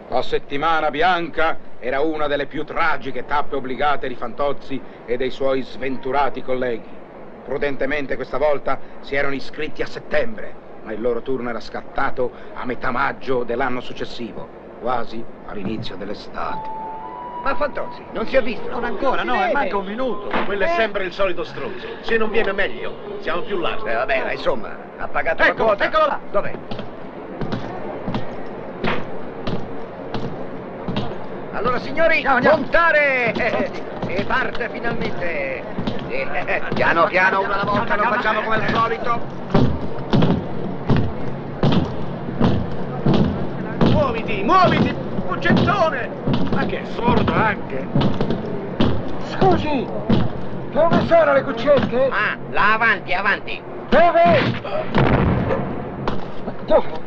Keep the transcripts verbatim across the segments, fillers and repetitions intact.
La settimana bianca era una delle più tragiche tappe obbligate di Fantozzi e dei suoi sventurati colleghi. Prudentemente questa volta si erano iscritti a settembre, ma il loro turno era scattato a metà maggio dell'anno successivo, quasi all'inizio dell'estate. Ma Fantozzi, non si è visto? Non ancora, no, è manca un minuto. Quello è sempre il solito stronzo. Se non viene meglio, siamo più larghi. Eh, vabbè, ma insomma, ha pagato Eccolo, la quota. eccolo là. Dov'è? Allora, signori, Andiamo, andiamo. montare! E parte finalmente. Eh, eh, piano piano, una alla volta, lo facciamo come al solito. Muoviti, muoviti, buccettone! Ma che è sordo anche? Scusi, dove sono le cuccette? Ah, là avanti, avanti. Dove? Dove?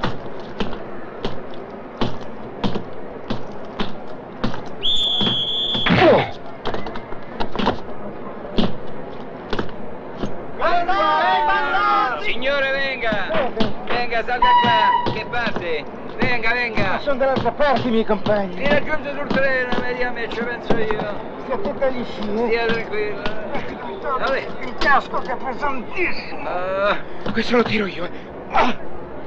Oh. Signore, venga! Venga, salga qua! Che parte? Venga, venga! Sono dall'altra parte i miei compagni. Mi raggiunge sul treno, vedi a me, ci penso io. Stia attento agli sci, eh? Stia tranquillo. Vabbè. Il casco che è pesantissimo. Ah, Questo lo tiro io, eh. Ah!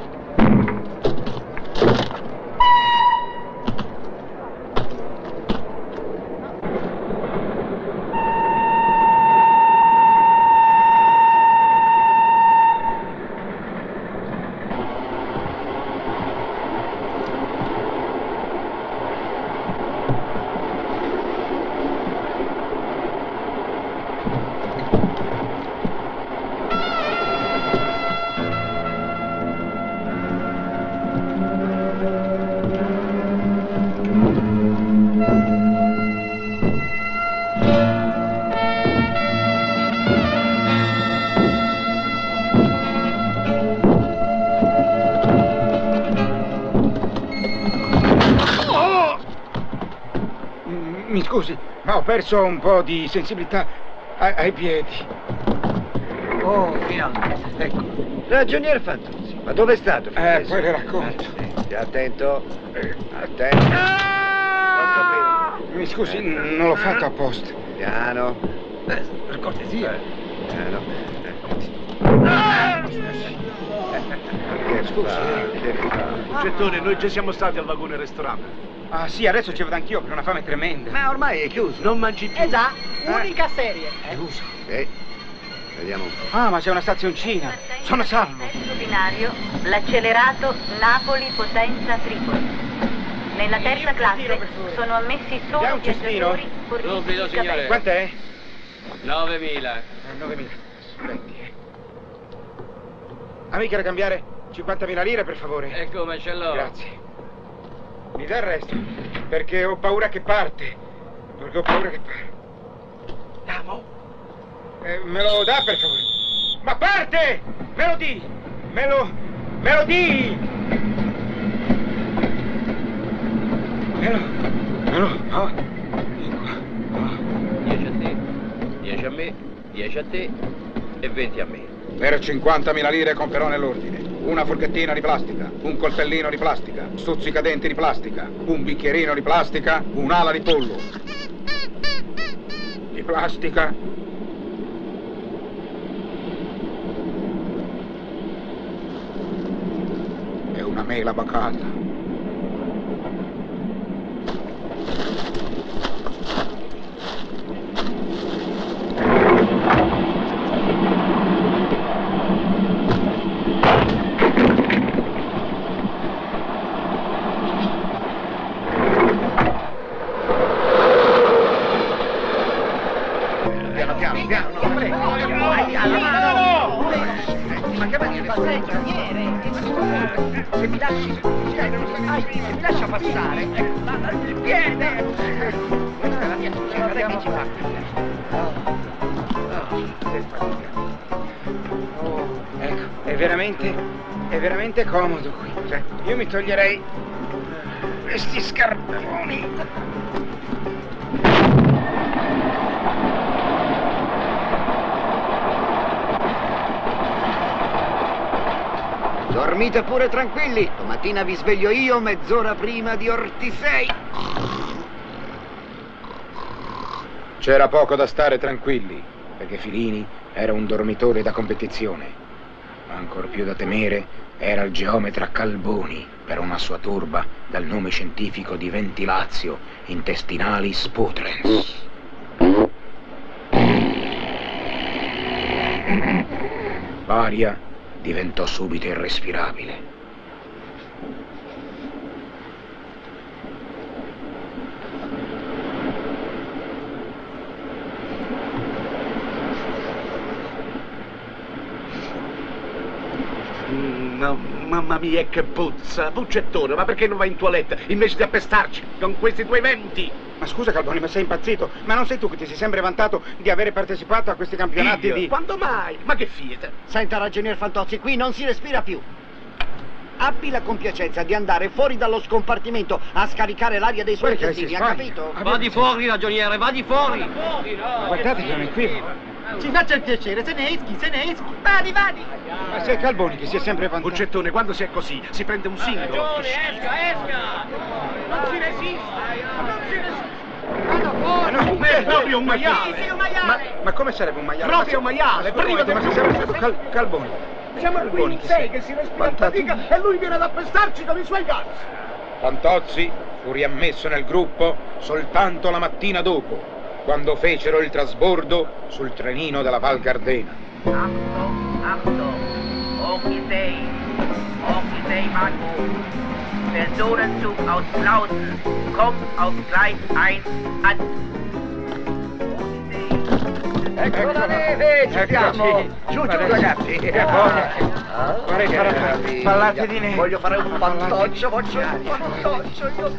Mi scusi, ma ho perso un po' di sensibilità ai, ai piedi. Oh, finalmente, ecco. Ragionier Fantozzi, ma dove è stato? Eh, finora? poi le racconto. Stia attento. Attento. Non sapevo. Mi scusi, non l'ho fatto apposta. Piano. Beh, per cortesia. Piano. Che Scusi. fa? Che fa? Buccettone, noi già siamo stati al vagone ristorante. Ah sì, adesso ci vado anch'io perché una fame tremenda. Ma ormai è chiuso. Non mangi più. Eh già, unica serie. Chiuso. Sì. Vediamo un po'. Ah, ma c'è una stazioncina. Sono salvo. Terzo binario, l'accelerato Napoli-Potenza-Tripoli. Nella terza classe sono ammessi È solo un cestino? viaggiatori forniti Subito, di signore. capelli. Quant'è? novemila. Eh, novemila. Aspetti, eh. Amica da cambiare cinquantamila lire, per favore. E come ce l'ho? Grazie. Mi dà il resto, perché ho paura che parte. Perché ho paura che parte. Andiamo. Eh, me lo dà, per favore? Ma parte! Me lo di! Me lo... me lo di! Me lo... me lo... ah. dieci a te, dieci a me, dieci a te e venti a me. Per cinquantamila lire comprerò nell'ordine una forchettina di plastica, un coltellino di plastica, stuzzicadenti di plastica, un bicchierino di plastica, un'ala di pollo. Di plastica? E una mela bacata. Piano, piano, piano. No, prego. Vai, piano. Ma che maniera è questa? Se mi lasci... Ai, se mi lascia passare... Il piede! Questa è la mia successione, che ci fa? Oh, ecco, è veramente, è veramente comodo qui. Cioè, io mi toglierei questi scarponi. Dormite pure tranquilli. Domattina vi sveglio io mezz'ora prima di Ortisei. C'era poco da stare tranquilli, perché Filini era un dormitore da competizione. Ma ancor più da temere era il geometra Calboni, per una sua turba dal nome scientifico di ventilatio intestinalis putrens. L'aria diventò subito irrespirabile. No, mamma mia, che puzza! Puccettone, ma perché non vai in toilette invece di appestarci con questi tuoi venti? Ma scusa Calboni, ma sei impazzito? Ma non sei tu che ti sei sempre vantato di avere partecipato a questi campionati Io? di... Quando mai? Ma che fieta! Senta, ragionier Fantozzi, qui non si respira più. Abbi la compiacenza di andare fuori dallo scompartimento a scaricare l'aria dei suoi Guarda che intestini, si ha spagna. capito? Va di fuori, ragioniere, va di fuori! Guardate che non è qui. Ci faccia il piacere, se ne eschi, se ne eschi. Vadi, vadi. Ma sei Calboni che si è sempre vantato. Puccettone, quando si è così, si prende un singolo. esca, esca. Non si resista, non si resista. Ma non È proprio un maiale! Sì, sì, un Ma, maiale. ma come sarebbe un maiale? Proprio Ma un maiale, se- privo di ma sei sempre stato Cal- Calboni. Siamo qui Calboni in che sei sei che si respira a vantato. fatica e lui viene ad appestarci con i suoi gazzi. Fantozzi fu riammesso nel gruppo soltanto la mattina dopo, quando fecero il trasbordo sul trenino della Val Gardena. Achtung, Achtung, Ortisei, Ortisei Bahnhof. Personenzug aus Clausen kommt auf Gleis eins an. Ecco la neve, ci siamo! Giù, giù, ragazzi! Che voglia! Vorrei fare pallate di neve. Voglio fare un fantoccio, voglio un fantoccio, io...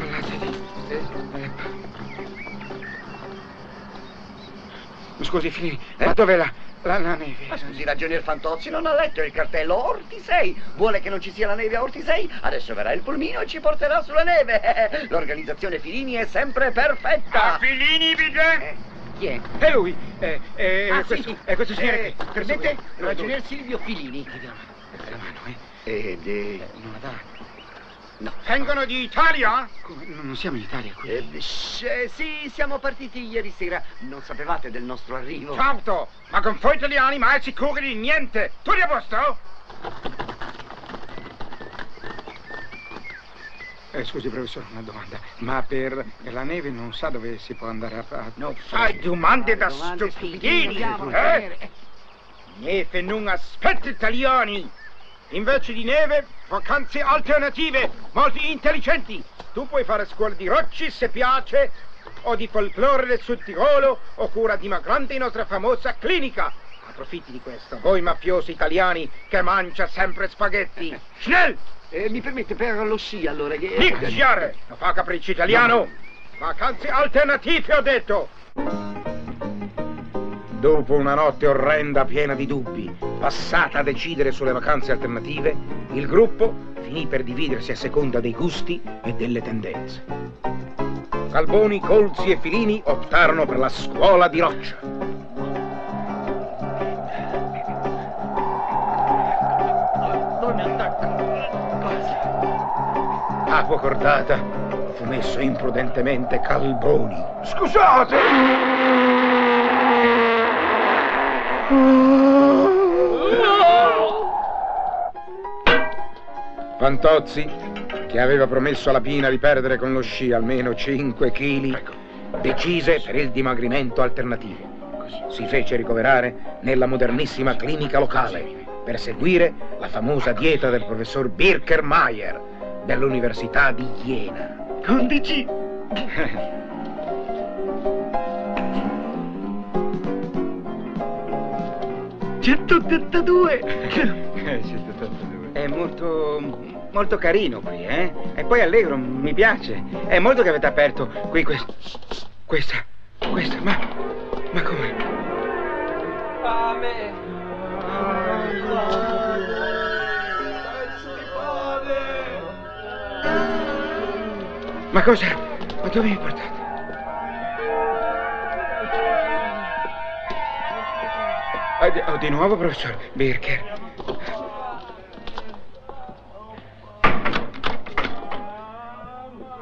Scusi, Filini, ma dov'è la, la, la neve? Ma scusi, ragionier Fantozzi, non ha letto il cartello Ortisei? Vuole che non ci sia la neve a Ortisei? Adesso verrà il pulmino e ci porterà sulla neve! L'organizzazione Filini è sempre perfetta! Filini, Vigè! Eh, chi è? È lui! È, è, Ah, questo, sì. è questo signore Eh, che... permette? Dove- Ragionier Silvio Filini. La mano, eh? Ed eh, Non la dà. no. Vengono di Italia? Come? Non siamo in Italia qui. Eh, sh- eh, sì, siamo partiti ieri sera. Non sapevate del nostro arrivo? Certo, ma con voi italiani mai sicuri di niente. Tu a posto? Eh, scusi professore, una domanda. Ma per la neve non sa dove si può andare a fare? Non fai domande da Domande stupidini, stupidine, eh? Neve non aspetta italiani. Invece di neve, vacanze alternative, molto intelligenti. Tu puoi fare scuola di rocci se piace, o di folklore del Sud Tirolo, o cura dimagrante in nostra famosa clinica. Approfitti di questo. Voi mafiosi italiani che mangia sempre spaghetti. Schnell! Eh, mi permette per lo sci allora che... Iniziare! Non fa capriccio italiano! Vacanze alternative, ho detto! Dopo una notte orrenda piena di dubbi, passata a decidere sulle vacanze alternative, il gruppo finì per dividersi a seconda dei gusti e delle tendenze. Calboni, Colzi e Filini optarono per la scuola di roccia. Non mi attacco. Capo cordata fu messo imprudentemente Calboni. Fantozzi, che aveva promesso alla Pina di perdere con lo sci almeno cinque chili, decise per il dimagrimento alternativo. Si fece ricoverare nella modernissima clinica locale per seguire la famosa dieta del professor Birkermeier dell'Università di Jena. Condici. centottantadue. È molto, molto carino qui, eh? E poi allegro, mi piace. È molto che avete aperto qui quest, questa, questa, ma, ma come? Fame! Ma cosa? Ma dove mi portate? Oh, di, oh, di nuovo, professor Birker?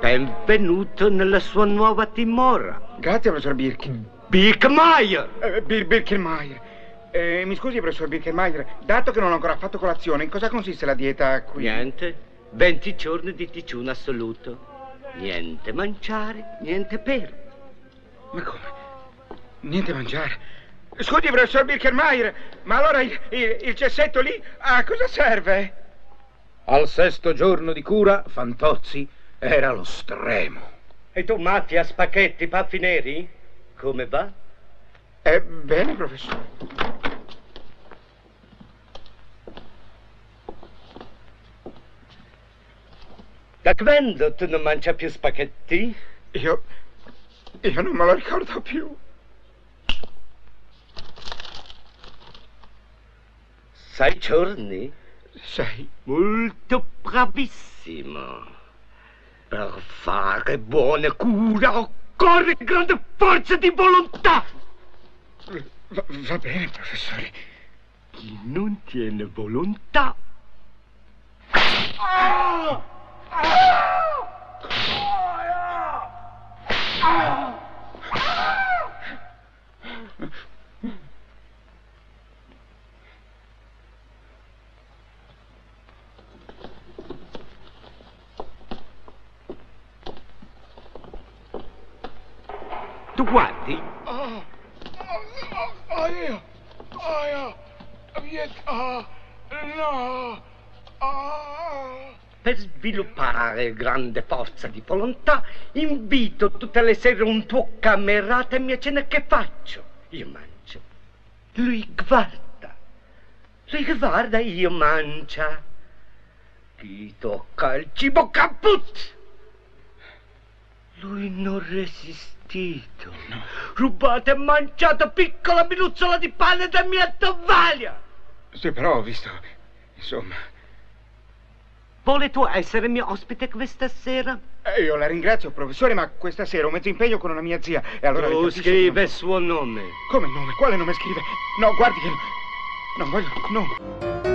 Benvenuto nella sua nuova dimora. Grazie, professor Birkin. Birkmeier! Eh, Bir Birkenmeier. Eh, mi scusi, professor Birkenmeier, dato che non ho ancora fatto colazione, in cosa consiste la dieta qui? Niente. venti giorni di digiuno assoluto. Niente mangiare, niente bere. Ma come? Niente mangiare? Scusi, professor Birkenmeier, ma allora il, il, il cessetto lì a cosa serve? Al sesto giorno di cura, Fantozzi era allo stremo. E tu, Mattia, spaghetti, paffi neri? Come va? Eh, bene, professore. Da quando tu non mangi più spaghetti? Io... io non me lo ricordo più. Sei giorni? Sei. Molto bravissimo. Per fare buona cura occorre grande forza di volontà. Va, va bene, professore. Chi non tiene volontà... Ah! Ah! Ah! Tu guardi? Ah! Ah, io! Ah, io! Viet... Ah! No! Ah! Per sviluppare grande forza di volontà, invito tutte le sere un tuo camerato a mia cena. Che faccio? Io mangio. Lui guarda. Lui guarda, io mangio. Chi tocca il cibo caput? Lui non resistito. No. Rubato e mangiato piccola minuzzola di pane da mia tovaglia. Sì, però ho visto... insomma... Vuole tu essere mio ospite questa sera? Eh, io la ringrazio, professore, ma questa sera ho mezzo impegno con una mia zia e allora... Tu scrive il suo nome. Come nome? Quale nome scrive? No, guardi che... non voglio... nome.